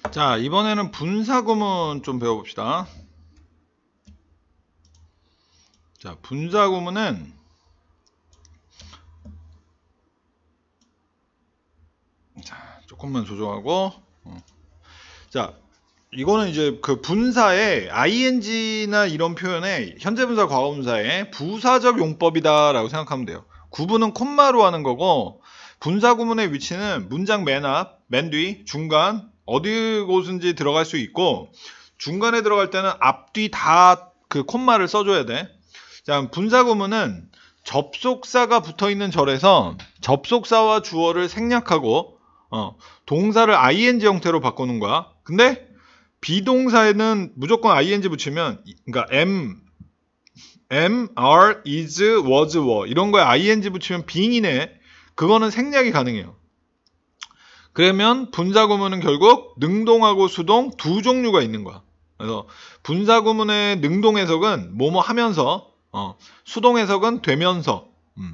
자, 이번에는 분사구문 좀 배워봅시다. 자, 분사구문은 자, 조금만 조정하고 자, 이거는 이제 그 분사에 ing나 이런 표현에 현재분사, 과거분사의 부사적 용법이다라고 생각하면 돼요. 구분은 콤마로 하는 거고 분사구문의 위치는 문장 맨 앞, 맨 뒤, 중간 어디 곳인지 들어갈 수 있고 중간에 들어갈 때는 앞, 뒤 다 그 콤마를 써줘야 돼. 자, 분사구문은 접속사가 붙어있는 절에서 접속사와 주어를 생략하고 동사를 ing 형태로 바꾸는 거야. 근데 비동사에는 무조건 ing 붙이면 그러니까 am, are, is, was, were 이런 거에 ing 붙이면 being이네. 그거는 생략이 가능해요. 그러면 분사구문은 결국 능동하고 수동 두 종류가 있는 거야. 그래서 분사구문의 능동 해석은 뭐뭐 하면서 수동 해석은 되면서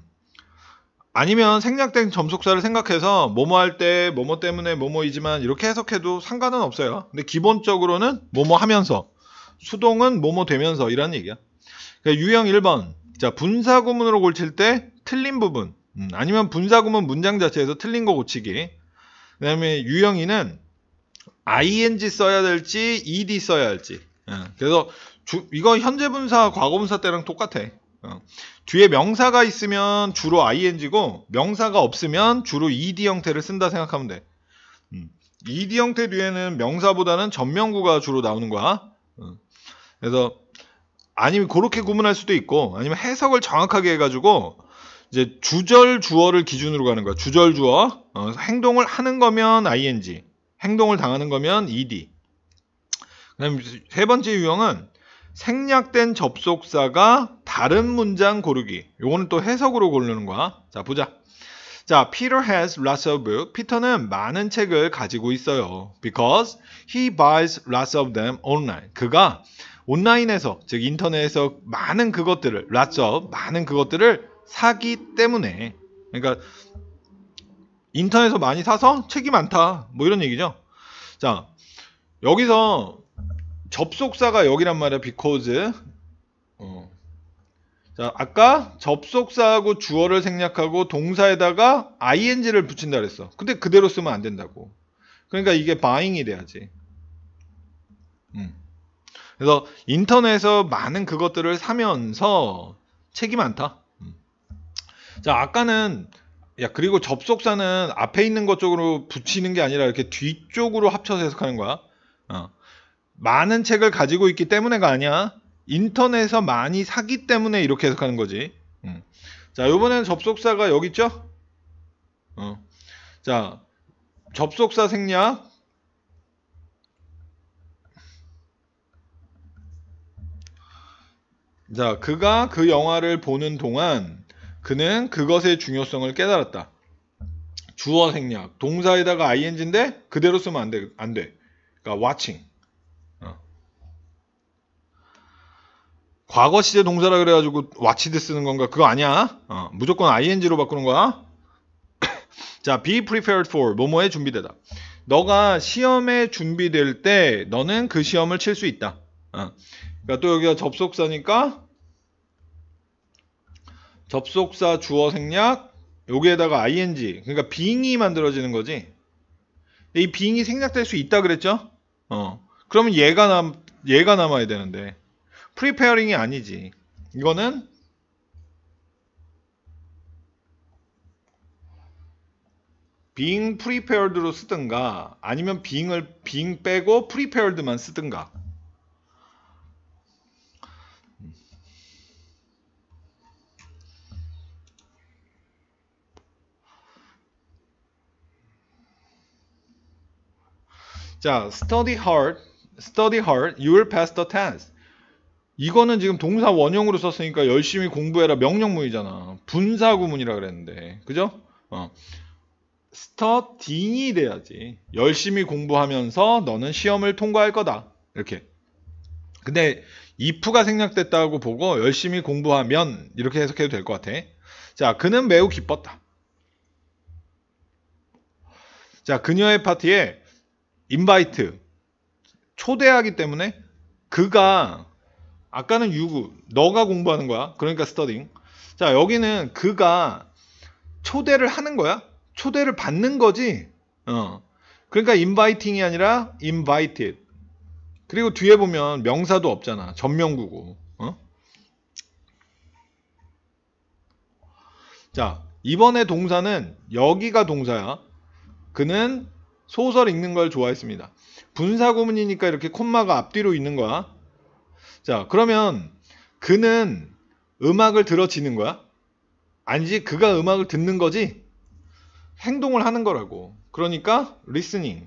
아니면 생략된 접속사를 생각해서 뭐뭐 할 때 뭐뭐 때문에 뭐뭐이지만 이렇게 해석해도 상관은 없어요. 근데 기본적으로는 뭐뭐 하면서 수동은 뭐뭐 되면서 이런 얘기야. 그러니까 유형 1번 자 분사구문으로 고칠 때 틀린 부분 아니면 분사구문 문장 자체에서 틀린 거 고치기. 그 다음에 유형 2는 ing 써야 될지 ed 써야 할지. 그래서 이거 현재분사 과거분사 때랑 똑같아. 뒤에 명사가 있으면 주로 ing고 명사가 없으면 주로 ed 형태를 쓴다 생각하면 돼. ed 형태 뒤에는 명사보다는 전명구가 주로 나오는 거야. 그래서 아니면 그렇게 구분할 수도 있고 아니면 해석을 정확하게 해가지고 이제 주절 주어를 기준으로 가는 거야. 주절 주어 행동을 하는 거면 ing 행동을 당하는 거면 ed. 그다음에 세 번째 유형은 생략된 접속사가 다른 문장 고르기. 요거는 또 해석으로 고르는 거야. 자, 보자. 자, Peter has lots of books. 피터는 많은 책을 가지고 있어요. Because he buys lots of them online. 그가 온라인에서, 즉 인터넷에서 많은 그것들을, lots of, 많은 그것들을 사기 때문에. 그러니까 인터넷에서 많이 사서 책이 많다. 뭐 이런 얘기죠. 자, 여기서 접속사가 여기란 말이야. because. 자, 아까 접속사하고 주어를 생략하고 동사에다가 ing를 붙인다 그랬어. 근데 그대로 쓰면 안 된다고. 그러니까 이게 buying이 돼야지. 그래서 인터넷에서 많은 그것들을 사면서 책이 많다. 자, 아까는 야 그리고 접속사는 앞에 있는 것 쪽으로 붙이는 게 아니라 이렇게 뒤쪽으로 합쳐서 해석하는 거야. 많은 책을 가지고 있기 때문에가 아니야. 인터넷에서 많이 사기 때문에 이렇게 해석하는 거지. 자, 요번에는 접속사가 여기 있죠? 자, 접속사 생략. 자, 그가 그 영화를 보는 동안 그는 그것의 중요성을 깨달았다. 주어 생략. 동사에다가 ing인데 그대로 쓰면 안 돼. 그러니까 watching. 과거 시제 동사라 그래가지고 watched 쓰는 건가? 그거 아니야. 무조건 ing로 바꾸는 거야. 자, be prepared for. 뭐뭐에 준비되다. 너가 시험에 준비될 때 너는 그 시험을 칠 수 있다. 그러니까 또 여기가 접속사니까 접속사 주어 생략 여기에다가 ing. 그러니까 being이 만들어지는 거지. 이 being이 생략될 수 있다 그랬죠? 그러면 얘가 남아야 되는데 preparing이 아니지. 이거는 being prepared로 쓰든가 아니면 being 빼고 prepared만 쓰든가. 자, study hard, you will pass the test. 이거는 지금 동사 원형으로 썼으니까 열심히 공부해라 명령문이잖아. 분사구문이라 그랬는데. 그죠? studying이 돼야지. 열심히 공부하면서 너는 시험을 통과할 거다. 이렇게. 근데 if가 생략됐다고 보고 열심히 공부하면 이렇게 해석해도 될 것 같아. 자, 그는 매우 기뻤다. 자, 그녀의 파티에 invite 초대하기 때문에 그가 아까는 유구 너가 공부하는 거야. 그러니까 studying. 자, 여기는 그가 초대를 하는 거야. 초대를 받는 거지. 그러니까 inviting이 아니라 invited. 그리고 뒤에 보면 명사도 없잖아. 전명구고. 자, 이번에 동사는 여기가 동사야. 그는 소설 읽는 걸 좋아했습니다. 분사구문이니까 이렇게 콤마가 앞뒤로 있는 거야. 자, 그러면 그는 음악을 들어지는 거야? 아니지, 그가 음악을 듣는 거지? 행동을 하는 거라고. 그러니까 listening.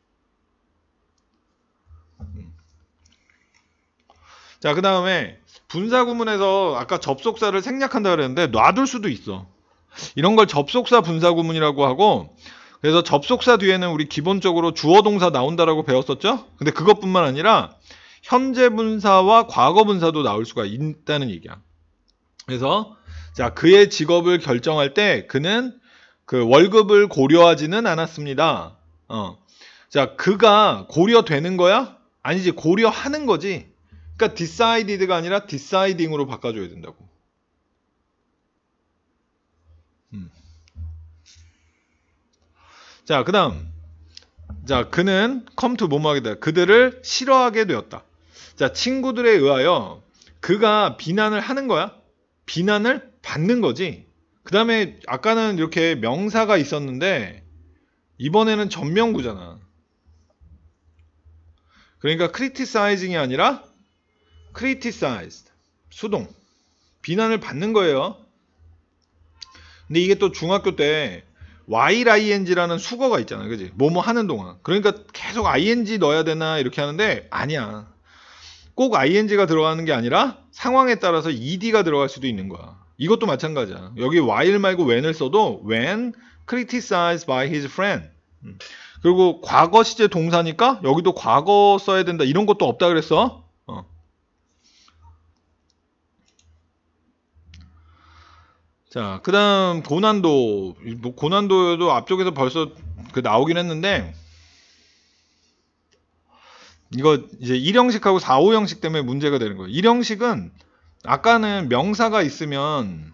자, 그 다음에 분사구문에서 아까 접속사를 생략한다 그랬는데 놔둘 수도 있어. 이런 걸 접속사 분사구문이라고 하고, 그래서 접속사 뒤에는 우리 기본적으로 주어 동사 나온다라고 배웠었죠? 근데 그것뿐만 아니라 현재 분사와 과거 분사도 나올 수가 있다는 얘기야. 그래서 자, 그의 직업을 결정할 때 그는 그 월급을 고려하지는 않았습니다. 자, 그가 고려되는 거야? 아니지, 고려하는 거지. 그러니까 decided가 아니라 deciding으로 바꿔줘야 된다고. 자, 그 다음. 자, 그는 come to 뭐뭐 하게 되다. 그들을 싫어하게 되었다. 자, 친구들에 의하여 그가 비난을 하는 거야? 비난을 받는 거지. 그 다음에 아까는 이렇게 명사가 있었는데 이번에는 전명구잖아. 그러니까 criticizing이 아니라 criticized. 수동. 비난을 받는 거예요. 근데 이게 또 중학교 때 while ing라는 수거가 있잖아. 그지? 뭐뭐 하는 동안. 그러니까 계속 ing 넣어야 되나 이렇게 하는데 아니야. 꼭 ing가 들어가는 게 아니라 상황에 따라서 ed가 들어갈 수도 있는 거야. 이것도 마찬가지야. 여기 while 말고 when을 써도 when criticized by his friend. 그리고 과거 시제 동사니까 여기도 과거 써야 된다. 이런 것도 없다 그랬어. 자, 그 다음 고난도. 고난도도 앞쪽에서 벌써 그 나오긴 했는데 이거 이제 1형식하고 4,5형식 때문에 문제가 되는 거예요. 1형식은 아까는 명사가 있으면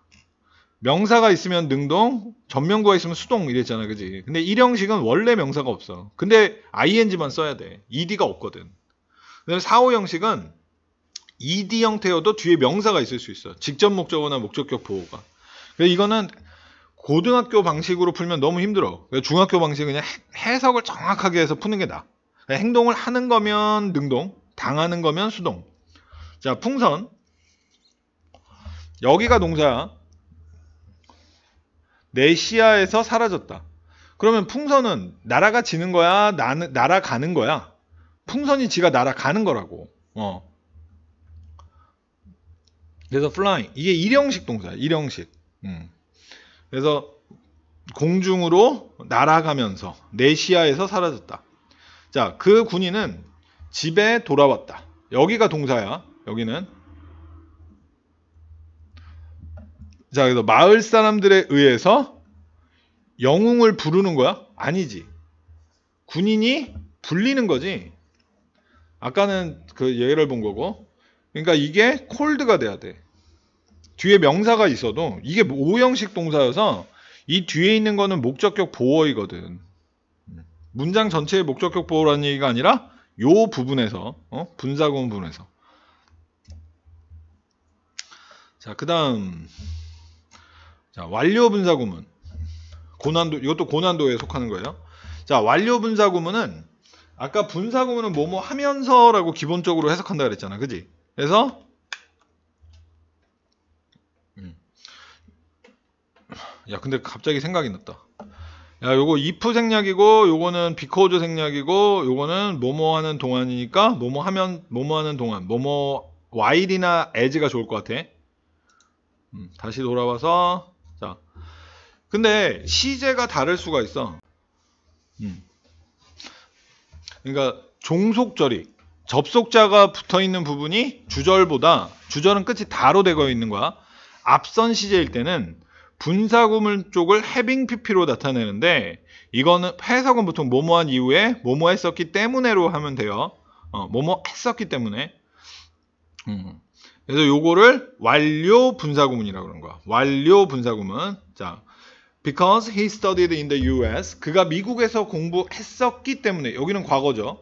능동, 전명구가 있으면 수동 이랬잖아. 그지? 근데 1형식은 원래 명사가 없어. 근데 ing만 써야 돼. ed가 없거든. 근데 4,5형식은 ed 형태여도 뒤에 명사가 있을 수 있어. 직접 목적어나 목적격 보호가. 그래서 이거는 고등학교 방식으로 풀면 너무 힘들어. 중학교 방식은 그냥 해석을 정확하게 해서 푸는 게 나아. 행동을 하는 거면 능동, 당하는 거면 수동. 자, 풍선. 여기가 동사야. 내 시야에서 사라졌다. 그러면 풍선은 날아가지는 거야? 날아가는 거야? 풍선이 지가 날아가는 거라고. 그래서 flying. 이게 1형식 동사야. 1형식. 그래서 공중으로 날아가면서 내 시야에서 사라졌다. 자, 그 군인은 집에 돌아왔다. 여기가 동사야. 여기는. 자, 그래서 마을 사람들에 의해서 영웅을 부르는 거야? 아니지. 군인이 불리는 거지. 아까는 그 예를 본 거고. 그러니까 이게 콜드가 돼야 돼. 뒤에 명사가 있어도 이게 5형식 동사여서 이 뒤에 있는 거는 목적격 보어이거든. 문장 전체의 목적격 보호라는 얘기가 아니라 요 부분에서 분사구문 부분에서. 자, 그 다음 자, 완료 분사구문. 고난도, 이것도 고난도에 속하는 거예요. 자, 완료 분사구문은 아까 분사구문은 뭐뭐 하면서라고 기본적으로 해석한다 그랬잖아. 그지? 그래서 야, 근데 갑자기 생각이 났다. 야, 요거 if 생략이고 요거는 because 생략이고 요거는 뭐뭐 하는 동안이니까 뭐뭐 하면 뭐뭐 하는 동안 뭐뭐 while이나 as가 좋을 것 같아. 다시 돌아와서 자, 근데 시제가 다를 수가 있어. 그러니까 종속절이 접속자가 붙어있는 부분이 주절보다 주절은 끝이 다로 되어 있는 거야. 앞선 시제일 때는 분사구문 쪽을 having pp로 나타내는데 이거는 해석은 보통 뭐뭐한 이후에 뭐뭐 했었기 때문에로 하면 돼요. 뭐뭐 했었기 때문에. 그래서 요거를 완료 분사구문이라고 그러는 거야. 완료 분사구문. 자, because he studied in the US. 그가 미국에서 공부했었기 때문에. 여기는 과거죠.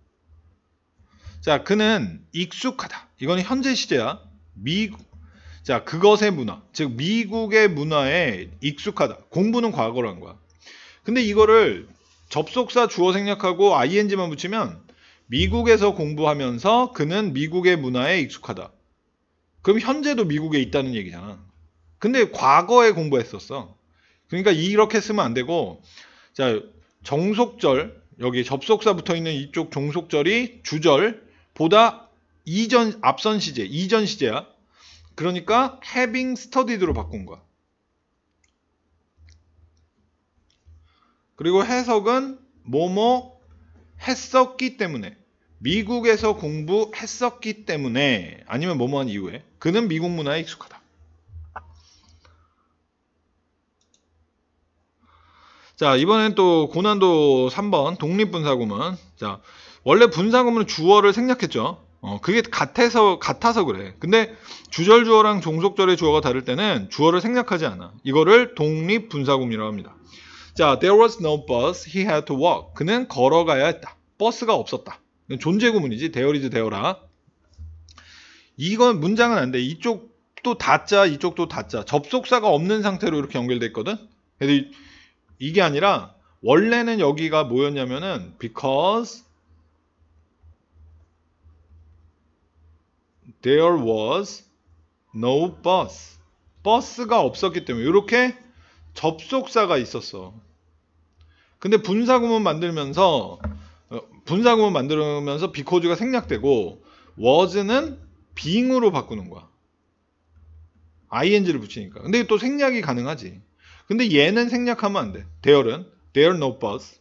자, 그는 익숙하다. 이거는 현재 시제야. 자, 그것의 문화. 즉, 미국의 문화에 익숙하다. 공부는 과거라는 거야. 근데 이거를 접속사 주어 생략하고 ing만 붙이면 미국에서 공부하면서 그는 미국의 문화에 익숙하다. 그럼 현재도 미국에 있다는 얘기잖아. 근데 과거에 공부했었어. 그러니까 이렇게 쓰면 안 되고, 자, 정속절, 여기 접속사 붙어 있는 이쪽 종속절이 주절보다 앞선 시제, 이전 시제야. 그러니까 having studied로 바꾼 거야. 그리고 해석은 뭐뭐 했었기 때문에, 미국에서 공부했었기 때문에, 아니면 뭐뭐한 이후에 그는 미국 문화에 익숙하다. 자, 이번엔 또 고난도 3번 독립분사구문. 자, 원래 분사구문은 주어를 생략했죠. 그게 같아서 그래. 근데 주절 주어랑 종속절의 주어가 다를 때는 주어를 생략하지 않아. 이거를 독립분사구문이라고 합니다. 자, there was no bus, he had to walk. 그는 걸어가야 했다. 버스가 없었다. 존재구문이지. there is there라. 이건 문장은 안 돼. 이쪽도 다자, 이쪽도 다자. 접속사가 없는 상태로 이렇게 연결돼 있거든. 그래서 이게 아니라 원래는 여기가 뭐였냐면은 because there was no bus. 버스가 없었기 때문에 이렇게 접속사가 있었어. 근데 분사구문 만들면서 because가 생략되고 was는 being으로 바꾸는 거야. ing를 붙이니까. 근데 또 생략이 가능하지. 근데 얘는 생략하면 안 돼. there no bus.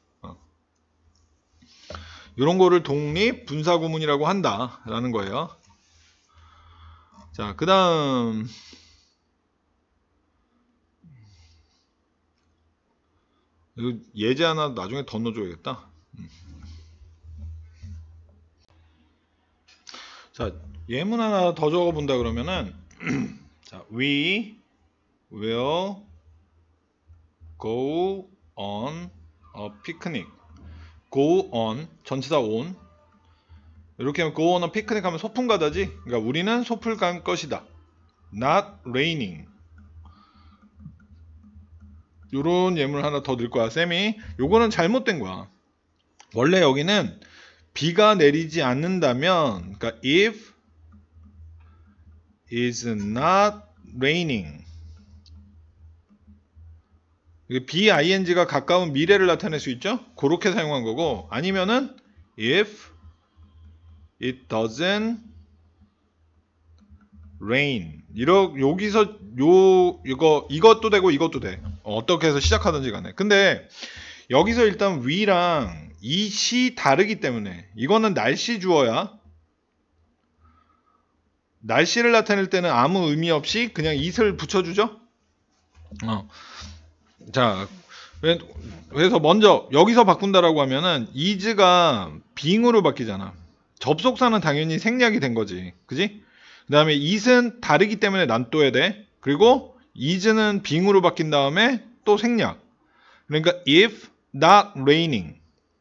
이런 거를 독립 분사구문이라고 한다라는 거예요. 자, 그 다음 예제 하나 나중에 더 넣어줘야겠다. 자, 예문 하나 더 적어본다 그러면은 자, we will go on a picnic. go on 전치사 on 이렇게 하면 go on a picnic 하면 소풍 가다지. 그러니까 우리는 소풍 갈 것이다. not raining. 요런 예문을 하나 더 넣을 거야, 쌤이. 요거는 잘못된 거야. 원래 여기는 비가 내리지 않는다면, 그러니까 if is not raining. BING가 가까운 미래를 나타낼 수 있죠? 그렇게 사용한 거고, 아니면은 if it doesn't rain. 여기서 이것도 되고 이것도 돼. 어떻게 해서 시작하든지 간에. 근데 여기서 일단 we랑 it이 다르기 때문에 이거는 날씨 주어야. 날씨를 나타낼 때는 아무 의미 없이 그냥 it을 붙여주죠. 자, 그래서 먼저 여기서 바꾼다라고 하면은 is가 being으로 바뀌잖아. 접속사는 당연히 생략이 된 거지. 그지? 그 다음에 it은 다르기 때문에 놔둬야 돼. 그리고 is는 being으로 바뀐 다음에 또 생략. 그러니까 if not raining.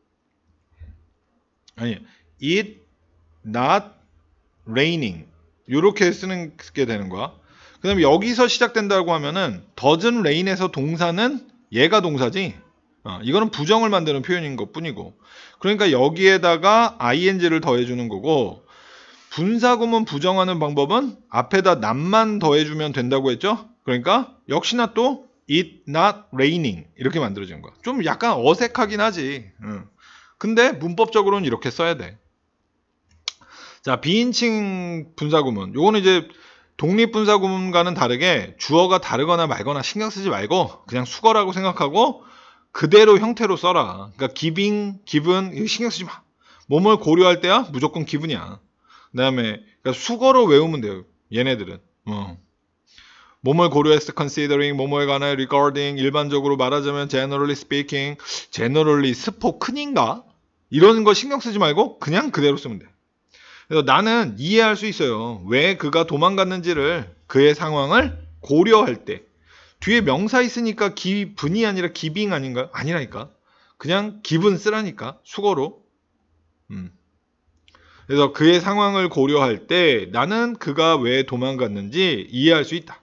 아니, it not raining. 이렇게 쓰는 게 되는 거야. 그 다음에 여기서 시작된다고 하면은 doesn't rain에서 동사는 얘가 동사지. 이거는 부정을 만드는 표현인 것 뿐이고. 그러니까 여기에다가 ing를 더해주는 거고, 분사구문 부정하는 방법은 앞에다 not만 더해주면 된다고 했죠? 그러니까 역시나 또 it not raining 이렇게 만들어지는 거야. 좀 약간 어색하긴 하지. 근데 문법적으로는 이렇게 써야 돼. 자, 비인칭 분사구문. 요거는 이제 독립분사구문과는 다르게 주어가 다르거나 말거나 신경 쓰지 말고 그냥 수거라고 생각하고 그대로 형태로 써라. 그러니까 giving, given 이거 신경 쓰지 마. 뭐뭘 고려할 때야 무조건 given이야. 그 다음에 그러니까 수거로 외우면 돼요. 얘네들은. 뭐뭘 고려했어 considering 뭐뭐에 관해 regarding 일반적으로 말하자면 generally speaking generally 스포큰인가 이런 거 신경 쓰지 말고 그냥 그대로 쓰면 돼. 그래서 나는 이해할 수 있어요. 왜 그가 도망갔는지를 그의 상황을 고려할 때 뒤에 명사 있으니까 기분이 아니라 기빙 아닌가요? 아니라니까. 그냥 기분 쓰라니까 수거로. 그래서 그의 상황을 고려할 때 나는 그가 왜 도망갔는지 이해할 수 있다.